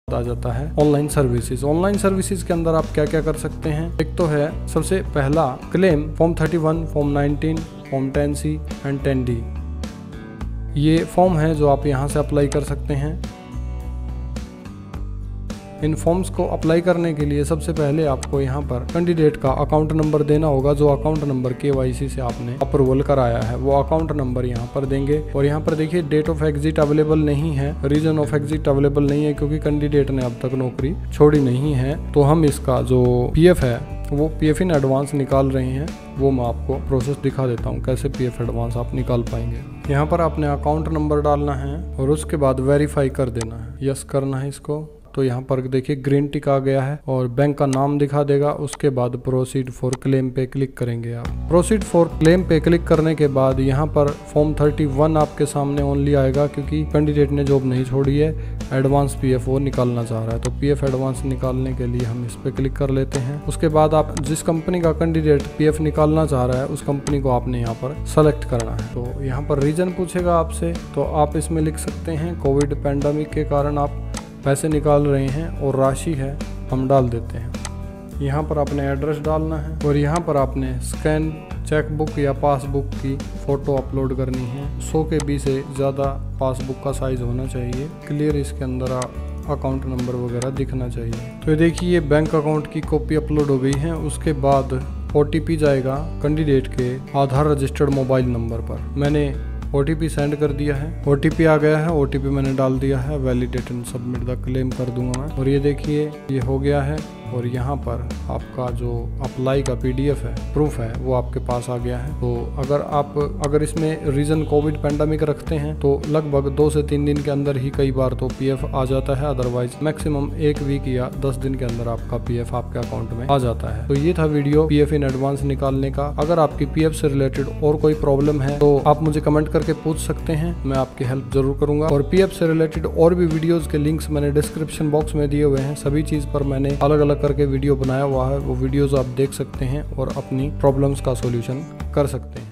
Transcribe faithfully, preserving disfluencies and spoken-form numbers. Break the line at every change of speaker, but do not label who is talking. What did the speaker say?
आ जाता है online services. Online services के अंदर आप क्या क्या कर सकते हैं, एक तो है सबसे पहला claim form thirty one, form nineteen, form ten C and ten D. ये फॉर्म है जो आप यहाँ से अप्लाई कर सकते हैं। इन फॉर्म्स को अप्लाई करने के लिए सबसे पहले आपको यहाँ पर कैंडिडेट का अकाउंट नंबर देना होगा। जो अकाउंट नंबर केवाईसी से आपने अप्रूवल कराया है वो अकाउंट नंबर यहाँ पर देंगे। और यहाँ पर देखिए डेट ऑफ एग्जिट अवेलेबल नहीं है, रीजन ऑफ एग्जिट अवेलेबल नहीं है क्योंकि कैंडिडेट ने अब तक नौकरी छोड़ी नहीं है। तो हम इसका जो पीएफ है वो पीएफ इन एडवांस निकाल रहे हैं। वो मैं आपको प्रोसेस दिखा देता हूँ कैसे पीएफ एडवांस आप निकाल पाएंगे। यहाँ पर आपने अकाउंट नंबर डालना है और उसके बाद वेरीफाई कर देना है, यस करना है इसको। तो यहाँ पर देखिए ग्रीन टिक आ गया है और बैंक का नाम दिखा देगा। उसके बाद प्रोसीड फॉर क्लेम पे क्लिक करेंगे आप। प्रोसीड फॉर क्लेम पे क्लिक करने के बाद यहाँ पर फॉर्म थर्टी वन आपके सामने ओनली आएगा क्योंकि कैंडिडेट ने जॉब नहीं छोड़ी है, एडवांस पीएफ वो निकालना चाह रहा है। तो पीएफ एडवांस निकालने के लिए हम इस पे क्लिक कर लेते हैं। उसके बाद आप जिस कंपनी का कैंडिडेट पीएफ निकालना चाह रहा है उस कंपनी को आपने यहाँ पर सेलेक्ट करना है। तो यहाँ पर रीजन पूछेगा आपसे, तो आप इसमें लिख सकते हैं कोविड पैंडेमिक के कारण आप पैसे निकाल रहे हैं और राशि है हम डाल देते हैं। यहाँ पर आपने एड्रेस डालना है और यहाँ पर आपने स्कैन चेकबुक या पासबुक की फ़ोटो अपलोड करनी है। सौ के बी से ज़्यादा पासबुक का साइज़ होना चाहिए। क्लियर इसके अंदर अकाउंट नंबर वगैरह दिखना चाहिए। तो ये देखिए बैंक अकाउंट की कॉपी अपलोड हो गई है। उसके बाद ओटीपी जाएगा कैंडिडेट के आधार रजिस्टर्ड मोबाइल नंबर पर। मैंने ओटीपी सेंड कर दिया है, ओटीपी आ गया है, ओटीपी मैंने डाल दिया है। Validate and submit the claim कर दूंगा मैं। और ये देखिए ये हो गया है और यहाँ पर आपका जो अप्लाई का पीडीएफ है, प्रूफ है, वो आपके पास आ गया है। तो अगर आप अगर इसमें रीज़न कोविड पैंडेमिक रखते हैं तो लगभग दो से तीन दिन के अंदर ही कई बार तो पीएफ आ जाता है। अदरवाइज मैक्सिमम एक वीक या दस दिन के अंदर आपका पीएफ आपके अकाउंट में आ जाता है। तो ये था वीडियो पीएफ इन एडवांस निकालने का। अगर आपकी पीएफ से रिलेटेड और कोई प्रॉब्लम है तो आप मुझे कमेंट करके पूछ सकते हैं, मैं आपकी हेल्प जरूर करूंगा। और पीएफ से रिलेटेड और भी वीडियोज के लिंक्स मैंने डिस्क्रिप्शन बॉक्स में दिए हुए हैं। सभी चीज पर मैंने अलग अलग करके वीडियो बनाया हुआ है, वो वीडियोस आप देख सकते हैं और अपनी प्रॉब्लम्स का सॉल्यूशन कर सकते हैं।